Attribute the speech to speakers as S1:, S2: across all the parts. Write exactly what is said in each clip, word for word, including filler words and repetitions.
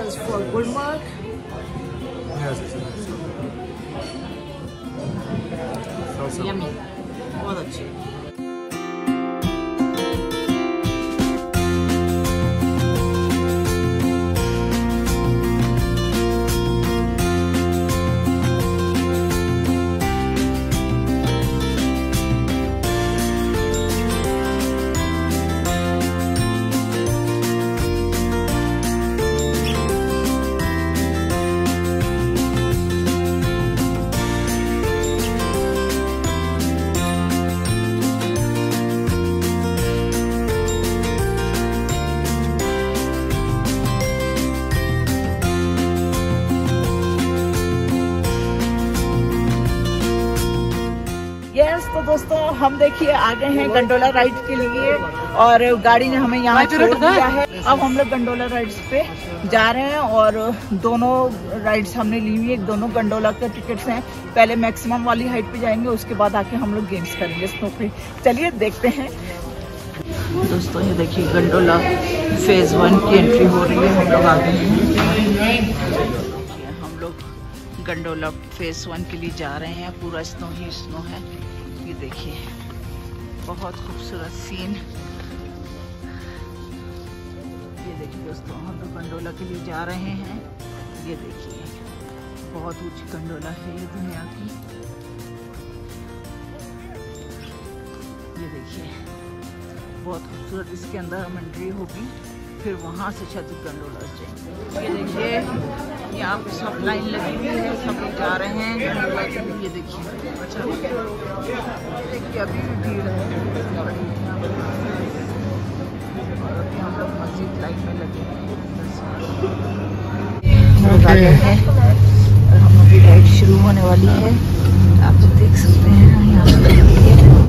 S1: is for Gulmarg.
S2: Yes. So,
S1: Yummy. बहुत अच्छी. तो दोस्तों हम देखिए आ गए हैं गंडोला राइड के लिए और गाड़ी ने हमें यहाँ छोड़ दिया है। अब हम लोग गंडोला राइड्स पे जा रहे हैं और दोनों राइड्स हमने ली हुई है। दोनों गंडोला के टिकट्स हैं। पहले मैक्सिमम वाली हाइट पे जाएंगे, उसके बाद आके हम लोग गेम्स करेंगे स्नो पे। चलिए देखते हैं। दोस्तों ये देखिए गंडोला फेज वन की एंट्री हो रही है। हम लोग आ गए हैं। हम लोग गंडोला फेज वन के लिए जा रहे हैं। पूरा स्नो ही स्नो है। ये देखिए बहुत खूबसूरत सीन। ये देखिए दोस्तों हम लोग गंडोला के लिए जा रहे हैं। ये देखिए बहुत ऊंची गंडोला है ये दुनिया की। ये देखिए बहुत खूबसूरत। इसके अंदर हम एंट्री होगी, फिर वहाँ से शायद गंडोला जाएंगे। ये देखिए यहाँ पे सब लाइन लगी हुई है, सब लोग जा रहे हैं गंडोला के लिए। ये देखिए अच्छा देखिए अभी भी भीड़ है और अभी हम लोग मस्जिद लाइन में लगे हैं और हम लोग की राइड शुरू होने वाली है। आप तो देख सकते हैं यहाँ पे।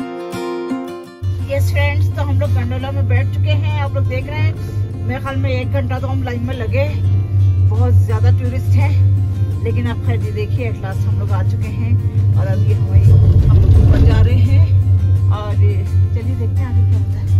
S1: यस फ्रेंड्स, तो हम लोग गंडोला में बैठ चुके हैं। आप लोग देख रहे हैं मेरे ख्याल में एक घंटा तो हम लाइन में लगे। बहुत ज्यादा टूरिस्ट हैं, लेकिन आप खैर देखिए एट लास्ट हम लोग आ चुके हैं और अभी हमारी हम लोग ऊपर जा रहे हैं और चलिए देखते हैं आगे क्या होता है।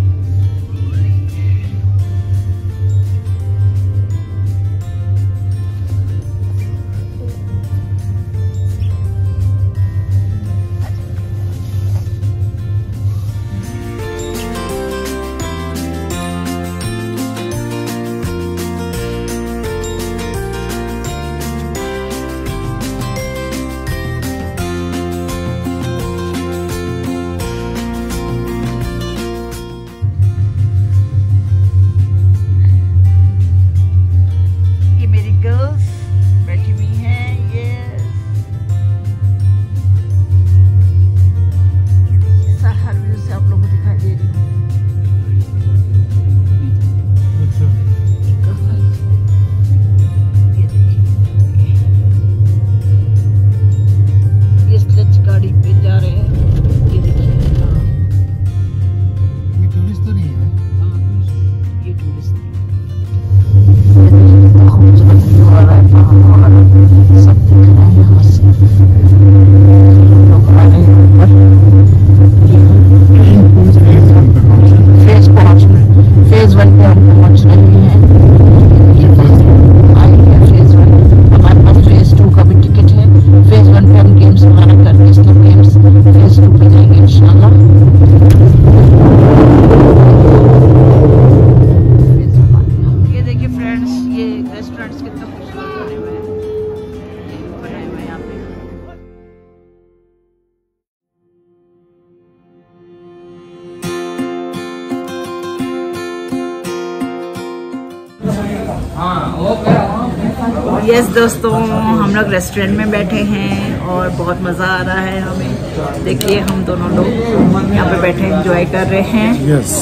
S1: यस दोस्तों, हम लोग रेस्टोरेंट में बैठे हैं और बहुत मज़ा आ रहा है हमें। देखिए हम दोनों लोग यहाँ पे बैठे एंजॉय कर रहे हैं। yes.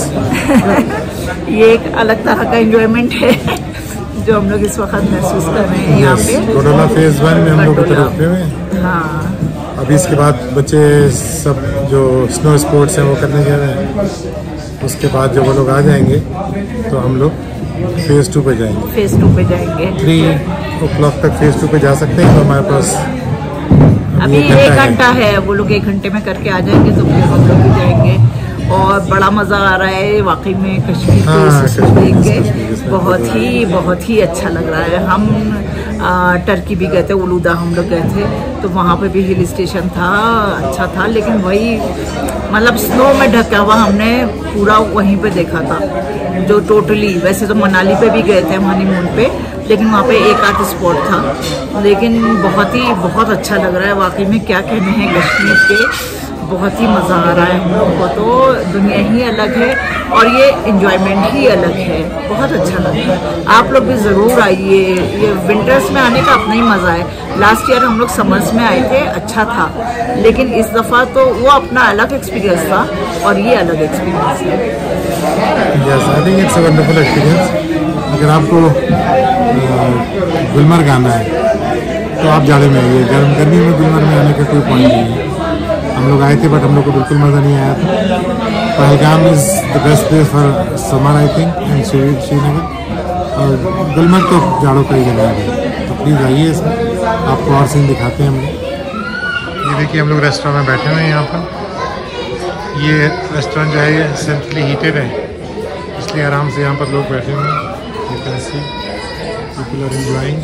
S1: ये एक अलग तरह का एंजॉयमेंट है जो हम लोग इस वक्त महसूस कर रहे हैं यहाँ पे।
S2: गंडोला फेज वन में हम लोग उतरे हुए हैं।
S1: हाँ,
S2: अभी इसके बाद बच्चे सब जो स्नो स्पोर्ट्स हैं वो करने जा रहे हैं। उसके बाद जब वो लोग आ जाएंगे तो हम लोग फेज टू पे जाएंगे।
S1: फेज टू पे जाएंगे
S2: थ्री ओ क्लॉक तक फेज टू पे जा सकते हैं। तो हमारे पास
S1: अभी एक घंटा है। वो लोग एक घंटे में करके आ जाएंगे तो फिर हम लोग भी जाएंगे और बड़ा मजा आ रहा है वाकई में। कश्मीर
S2: हाँ,
S1: देख के
S2: इसमें?
S1: बहुत ही बहुत ही अच्छा लग रहा है। हम आ, टर्की भी गए थे, उलूदा हम लोग गए थे, तो वहाँ पे भी हिल स्टेशन था, अच्छा था, लेकिन वही मतलब स्नो में ढका हुआ हमने पूरा वहीं पे देखा था, जो टोटली। वैसे तो मनाली पे भी गए थे हनीमून पे, लेकिन वहाँ पे एक आध स्पॉट था, लेकिन बहुत ही बहुत अच्छा लग रहा है वाकई में। क्या कहने हैं कश्मीर के, बहुत ही मज़ा आ रहा है हम लोग को, तो दुनिया ही अलग है और ये एंजॉयमेंट ही अलग है, बहुत अच्छा लग रहा है। आप लोग भी ज़रूर आइए, ये विंटर्स में आने का अपना ही मज़ा है। लास्ट ईयर हम लोग समर्स में आए थे, अच्छा था, लेकिन इस दफ़ा तो वो अपना अलग एक्सपीरियंस था और ये अलग एक्सपीरियंस है।
S2: Yes, I think it's a wonderful experience. अगर आपको गुलमर्ग आना है तो आप जाड़े में आइए, गर्म गर्मी में गुलमर्ग में आने का कोई पॉइंट नहीं है। हम लोग आए थे बट हम लोग को बिल्कुल मज़ा नहीं आया था। Pahalgam is the best place for summer I think in Srinagar, और गुलमर्ग तो जाड़ों का ही जगह है, तो प्लीज़ आइए इसमें, आपको और सीन दिखाते हैं हम लोग। ये देखिए हम लोग रेस्टोरेंट में बैठे हुए हैं यहाँ पर। ये रेस्टोरेंट जो है ये सेंट्रली हीटेड है, इसलिए आराम से यहाँ पर लोग बैठे हुए हैं। You can see people are enjoying.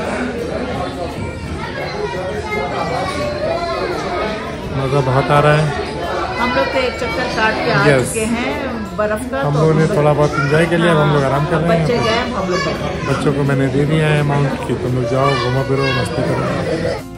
S2: मज़ा बहुत आ रहा है।
S1: हम लोग तो एक चक्कर काट के आ
S2: yes.
S1: चुके हैं बर्फ का,
S2: हम
S1: तो
S2: लोगों ने थोड़ा बहुत इंजॉय कर लिया। हाँ, हम लोग आराम कर रहे हैं।
S1: बच्चे गए, हम लोग बैठे।
S2: बच्चों को मैंने दे दिया है अमाउंट कि तुम लोग जाओ, घूमो फिरो, मस्ती करो।